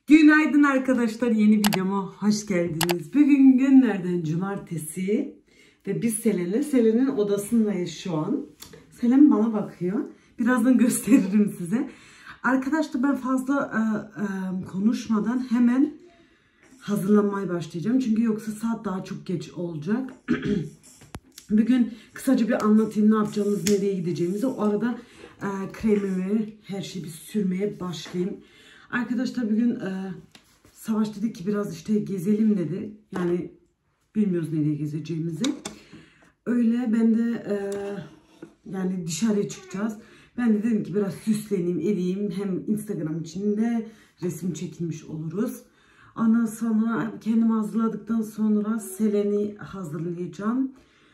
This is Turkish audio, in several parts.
Günaydın arkadaşlar, yeni videoma hoş geldiniz. Bugün günlerden cumartesi ve biz Selen'in odasındayız şu an. Selen bana bakıyor. Birazdan gösteririm size. Arkadaşlar ben fazla konuşmadan hemen hazırlanmaya başlayacağım. Çünkü yoksa saat daha çok geç olacak. Bugün kısaca bir anlatayım ne yapacağımız, nereye gideceğimizi. O arada kremimi, her şeyi bir sürmeye başlayayım. Arkadaşlar bugün Savaş dedi ki biraz işte gezelim dedi. Yani bilmiyoruz nereye gezeceğimizi. Öyle ben de yani dışarıya çıkacağız. Ben de dedim ki biraz süsleneyim edeyim. Hem Instagram için de resim çekilmiş oluruz. Ondan sonra kendimi hazırladıktan sonra Selen'i hazırlayacağım.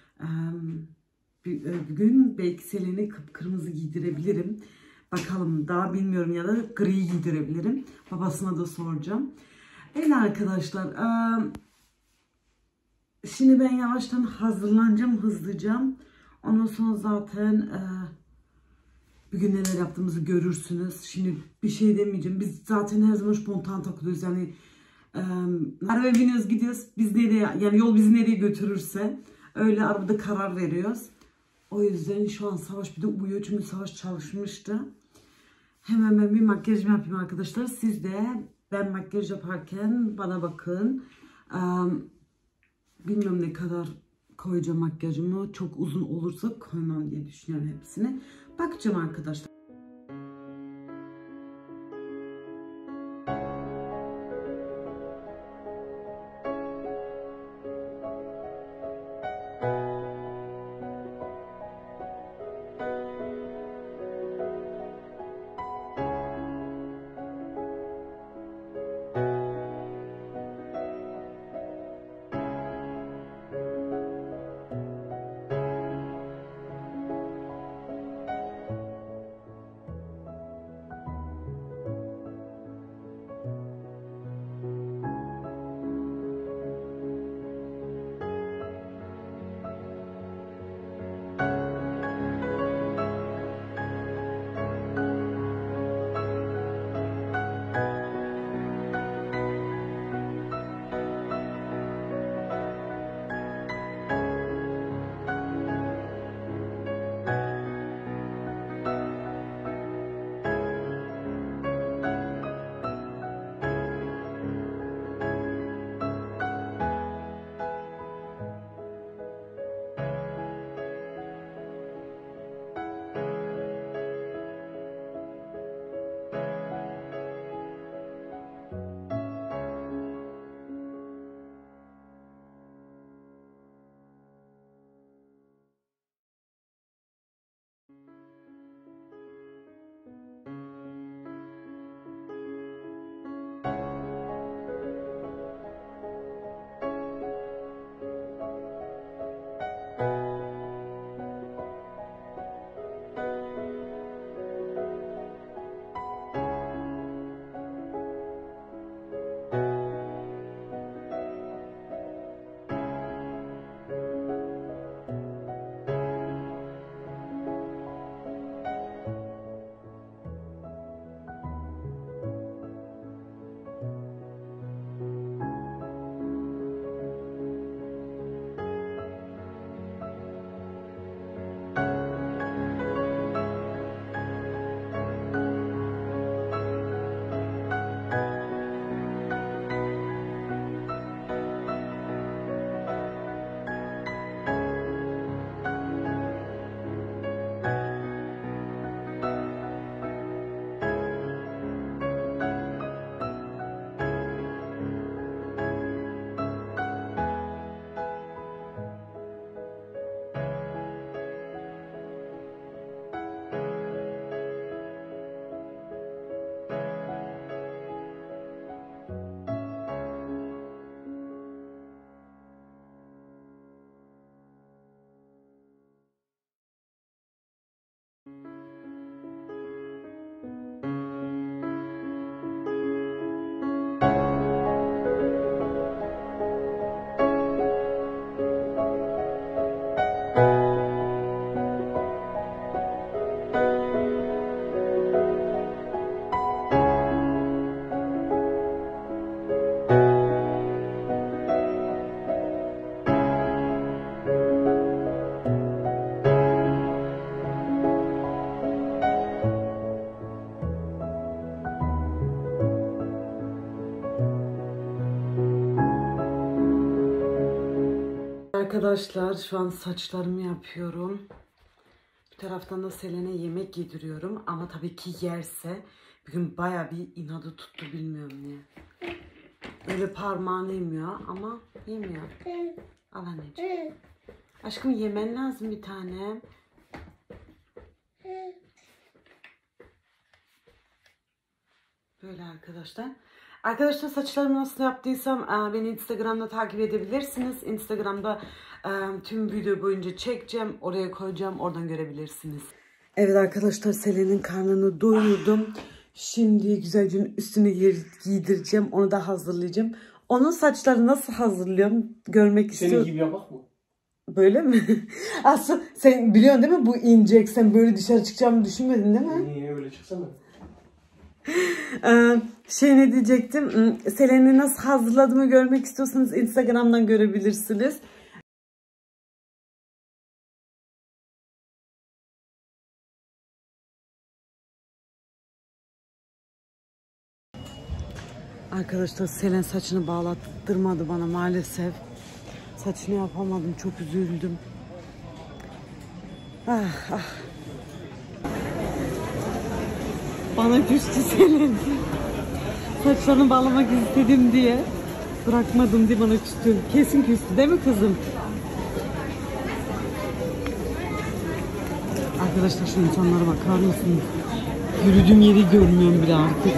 Bugün belki Selen'i kıpkırmızı giydirebilirim. Bakalım, daha bilmiyorum, ya da gri giydirebilirim. Babasına da soracağım. Öyle arkadaşlar. Şimdi ben yavaştan hazırlanacağım hızlıca. Ondan sonra zaten bugün neler yaptığımızı görürsünüz. Şimdi bir şey demeyeceğim. Biz zaten her zaman spontan takılıyoruz. Yani arabaya biniyoruz, gidiyoruz. Biz nereye, yani yol bizi nereye götürürse öyle arabada karar veriyoruz. O yüzden şu an Savaş bir de uyuyor çünkü Savaş çalışmıştı. Hemen ben bir makyajımı yapayım arkadaşlar. Siz de ben makyaj yaparken bana bakın. Bilmiyorum ne kadar koyacağım makyajımı. Çok uzun olursa koymam diye düşünüyorum hepsini. Bakacağım arkadaşlar. Arkadaşlar şu an saçlarımı yapıyorum. Bir taraftan da Selen'e yemek yediriyorum. Ama tabii ki yerse bugün baya bir inadı tuttu, bilmiyorum niye. Öyle parmağını yemiyor ama yemiyor. Al anneciğim. Aşkım yemen lazım bir tane. Böyle arkadaşlar. Arkadaşlar saçlarımı nasıl yaptıysam beni Instagram'da takip edebilirsiniz. Instagram'da tüm video boyunca çekeceğim. Oraya koyacağım. Oradan görebilirsiniz. Evet arkadaşlar, Selen'in karnını doyurdum. Şimdi güzelce üstünü giydireceğim. Onu da hazırlayacağım. Onun saçlarını nasıl hazırlıyorum görmek istiyorum. Senin gibi yapak mı? Böyle mi? Aslında sen biliyorsun değil mi bu inecek? Sen böyle dışarı çıkacağımı düşünmedin değil mi? Niye öyle çıksana? Ne diyecektim? Selen'i nasıl hazırladığımı görmek istiyorsanız Instagram'dan görebilirsiniz. Arkadaşlar Selen saçını bağlattırmadı bana maalesef. Saçını yapamadım. Çok üzüldüm. Ah. Bana küstü Selen. Saçlarını bağlamak istedim diye. Bırakmadım diye bana küstü. Kesin küstü değil mi kızım? Arkadaşlar şu insanlara bakar mısınız? Yürüdüğüm yeri görmüyorum bile artık.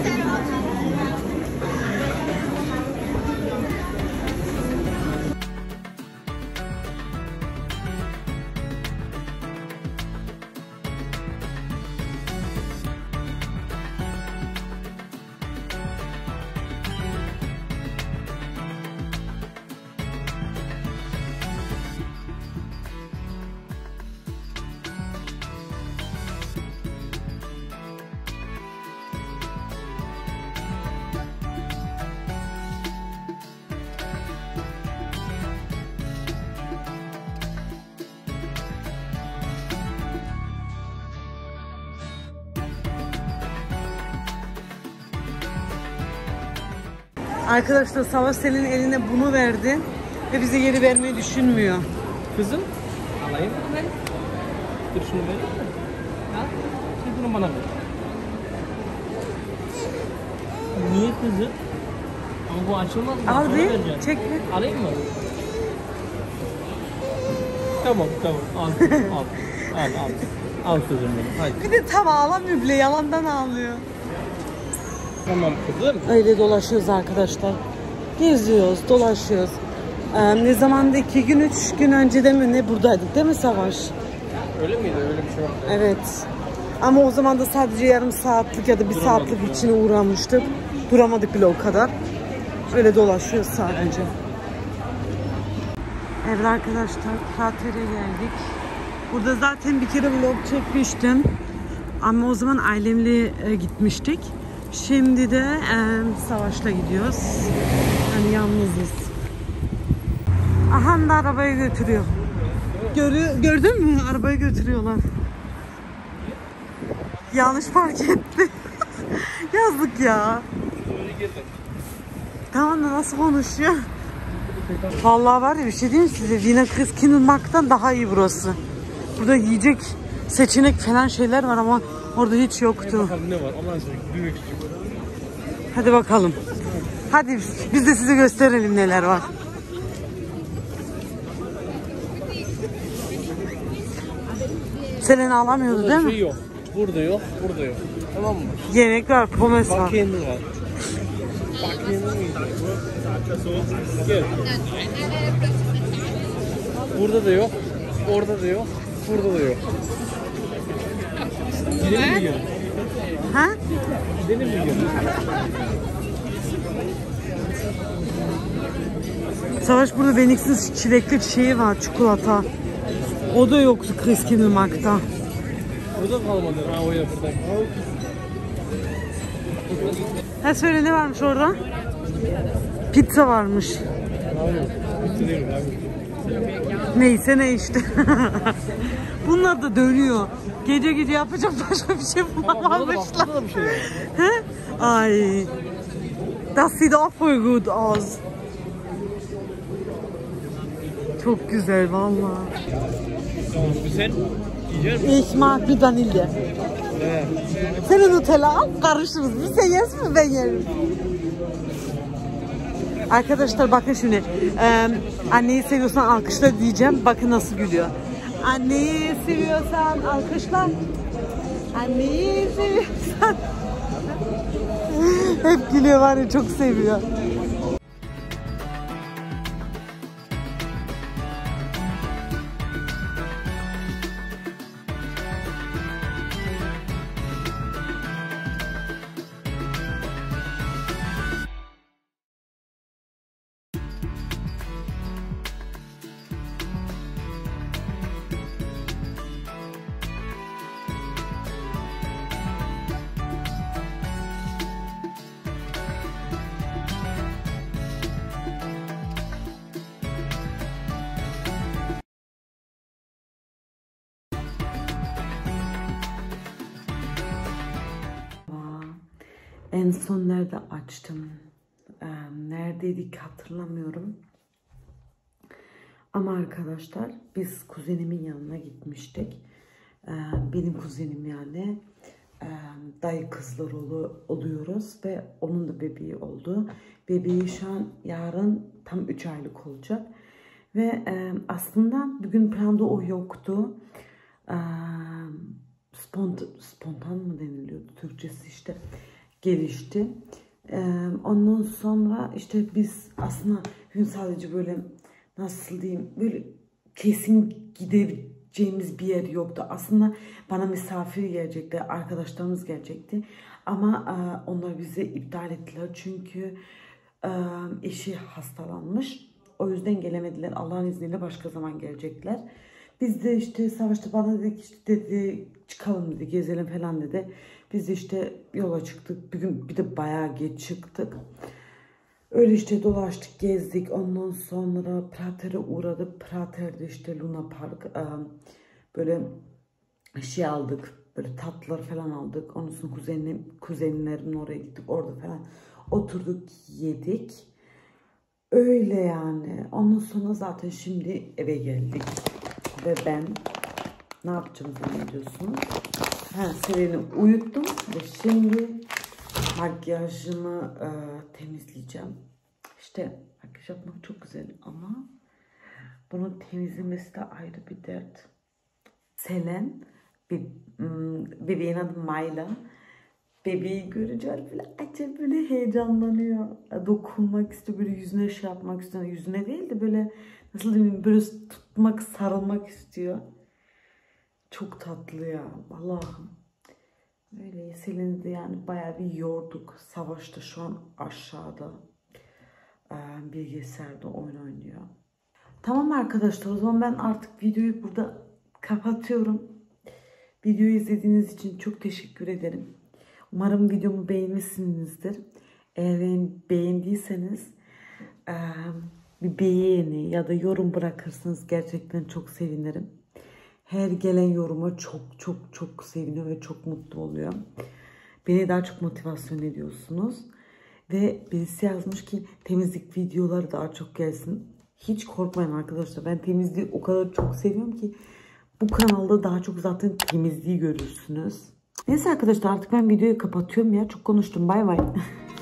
Arkadaşlar Savaş Selin'in eline bunu verdi ve bize geri vermeyi düşünmüyor. Kızım, alayım mı ben? Dur şunu vereyim mi? Ha? Şimdi bunu bana ver. Niye kızım? Ama bu açılmaz mı? Al bir, çek bir. Alayım mı? Tamam, al kızım benim, hadi. Bir de tam ağlamıyor bile, yalandan ağlıyor. Tamam kızım. Öyle dolaşıyoruz arkadaşlar. Geziyoruz, dolaşıyoruz. Ne zamanda 2 gün 3 gün önce de mi ne buradaydık değil mi Savaş? Öyle miydi? Öyle bir şey yok. Evet. Ama o zaman da sadece yarım saatlik ya da bir saatlik içine uğramıştık. Duramadık bile o kadar. Öyle dolaşıyoruz sadece. Evet arkadaşlar, kratere geldik. Burada zaten bir kere vlog çekmiştim. Ama o zaman ailemle gitmiştik. Şimdi de Savaş'la gidiyoruz. Yani yalnızız. Aha da arabayı götürüyor. Gördün mü? Arabayı götürüyorlar. Yanlış park etti. Yazık ya. Tamam da nasıl konuşuyor? Vallahi var ya, bir şey diyeyim size. Wiener Christkindlmarkt'tan daha iyi burası. Burada yiyecek seçenek falan şeyler var ama orada hiç yoktu. Bakalım ne var? Allah'ın büyük. Hadi bakalım. Hadi biz de size gösterelim neler var. Selen ağlamıyordu burada değil mi? Şey yok. Burada yok. Tamam mı? Yemek var, pomes var. Bakyenin var. Bakyenin miydi? Gel. Burada da yok. Orada da yok. Burada da yok. Gidelim mi yiyorum? Ha? Gidelim mi yiyorum? Savaş burada beniksiz çilekli şeyi var, çikolata. O da yoktu Christkindlmarkt'ta. Burada kalmadı. Ha o ya burada. Ha söyle, ne varmış orada? Pizza varmış. Neyse ne işte. Bunlar da dönüyor. Gece yapacak başka bir şey bulamamışlar. Ay. Das sieht auch voll gut aus. Çok güzel valla. Tamam, sen yiyecek misin? Ich mag bir vanilya. Evet. Sen Nutella al, karıştırırız. Sen yersin mi, ben yerim. Arkadaşlar bakın şimdi. Anneyi seviyorsan alkışla diyeceğim. Bakın nasıl gülüyor. Anneyi seviyorsan alkışla. Anneyi seviyorsan. Hep gülüyor var ya, çok seviyor. En son nerede açtım? Neredeydik hatırlamıyorum. Ama arkadaşlar biz kuzenimin yanına gitmiştik. Benim kuzenim yani. Dayı kızlar oluyoruz ve onun da bebeği oldu. Bebeği şu an yarın tam 3 aylık olacak. Ve aslında bugün planda o yoktu. Spontan mı deniliyordu Türkçesi işte. Gelişti. Ondan sonra işte biz aslında bugün sadece böyle nasıl diyeyim, böyle kesin gideceğimiz bir yer yoktu. Aslında bana misafir gelecekti, arkadaşlarımız gelecekti. Ama onlar bizi iptal ettiler çünkü eşi hastalanmış. O yüzden gelemediler. Allah'ın izniyle başka zaman gelecekler. Biz de işte Savaş'ta bana dedik işte dedi çıkalım dedi, gezelim falan dedi. Biz de işte yola çıktık. Bugün bir de bayağı geç çıktık. Öyle işte dolaştık, gezdik. Ondan sonra Prater'e uğradık. Prater'de işte Luna Park böyle şey aldık. Böyle tatlılar falan aldık. Ondan sonra kuzenlerimin oraya gittik. Orada falan oturduk, yedik. Öyle yani. Ondan sonra zaten şimdi eve geldik. Ve ben ne yapacağım zannediyorsunuz? Selen'i uyuttum ve şimdi makyajımı temizleyeceğim. İşte makyaj yapmak çok güzel ama bunu temizlemesi de ayrı bir dert. Selen, bebeğin adı Mayla. Bebeği göreceğiz böyle acayip böyle heyecanlanıyor. Dokunmak istiyor, böyle yüzüne şey yapmak istiyor. Yüzüne değil de böyle nasıl diyeyim, böyle tutmak, sarılmak istiyor. Çok tatlı ya Allah'ım. Öyle Selen'i de yani bayağı bir yorduk. Savaş'ta şu an aşağıda bilgisayarda oyun oynuyor. Tamam arkadaşlar, o zaman ben artık videoyu burada kapatıyorum. Videoyu izlediğiniz için çok teşekkür ederim. Umarım videomu beğenmişsinizdir. Eğer beğendiyseniz bir beğeni ya da yorum bırakırsanız gerçekten çok sevinirim. Her gelen yoruma çok seviniyor ve çok mutlu oluyor. Beni daha çok motivasyon ediyorsunuz. Ve birisi yazmış ki temizlik videoları daha çok gelsin. Hiç korkmayın arkadaşlar. Ben temizliği o kadar çok seviyorum ki bu kanalda daha çok zaten temizliği görürsünüz. Neyse arkadaşlar, artık ben videoyu kapatıyorum ya. Çok konuştum. Bay bay.